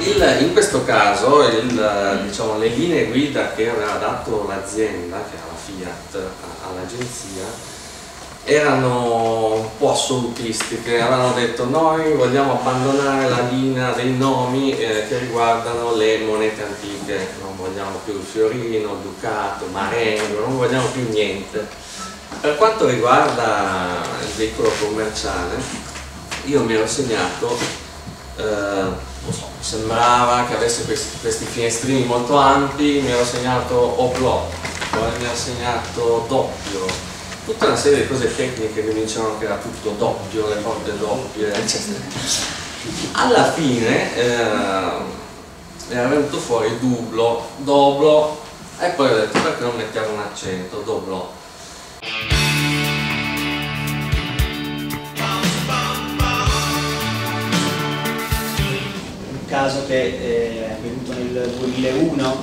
In questo caso diciamo, le linee guida che aveva dato l'azienda, che era la Fiat, all'agenzia, erano un po' assolutistiche. Avevano detto: noi vogliamo abbandonare la linea dei nomi che riguardano le monete antiche, non vogliamo più il fiorino, il ducato, il marengo, non vogliamo più niente. Per quanto riguarda il veicolo commerciale, io mi ero segnato, non so, sembrava che avesse questi finestrini molto ampi, mi ero segnato oblò, poi mi ero segnato doppio, tutta una serie di cose tecniche che mi dicevano che era tutto doppio, le porte doppie, eccetera. Alla fine era venuto fuori dublo, doblo, e poi ho detto: perché non mettiamo un accento, doblò. Un caso che è avvenuto nel 2001,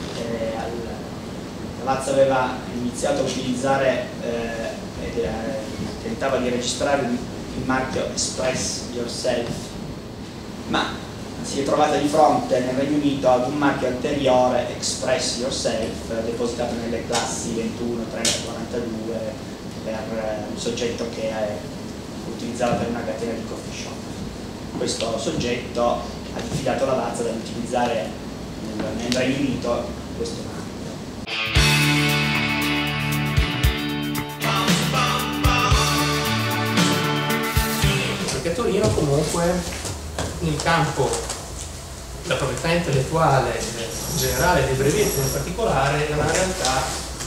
la Lavazza aveva iniziato a utilizzare e tentava di registrare il marchio Express Yourself, ma si è trovata di fronte nel Regno Unito ad un marchio anteriore, Express Yourself, depositato nelle classi 21, 30, 42 per un soggetto che utilizzava per una catena di coffee shop. Questo soggetto ha diffidato la Lavazza da utilizzare nel Regno Unito questo marchio. Perché a Torino comunque il campo della proprietà intellettuale in generale, dei brevetti in particolare, è una realtà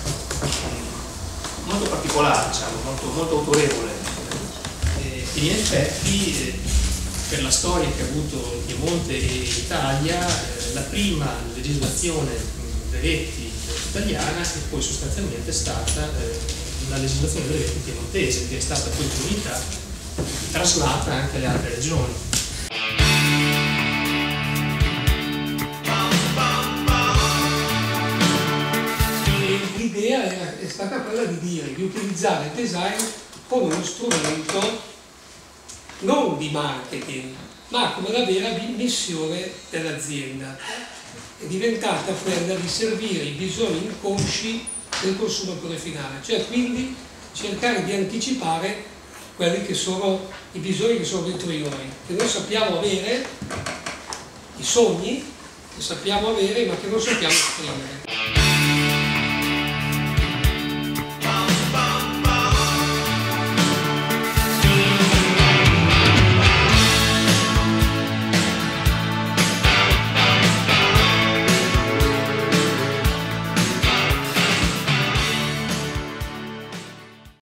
molto particolare, diciamo, molto autorevole. E in effetti, per la storia che ha avuto il Piemonte e l'Italia, la prima legislazione brevetti italiana è poi sostanzialmente stata la legislazione brevetti piemontese, che è stata poi in comunità traslata anche alle altre regioni. L'idea è stata quella di utilizzare il design come uno strumento non di marketing, ma come la vera missione dell'azienda. È diventata quella di servire i bisogni inconsci del consumatore finale, cioè quindi cercare di anticipare quelli che sono i bisogni che sono dentro di noi, che noi sappiamo avere, i sogni che sappiamo avere ma che non sappiamo esprimere.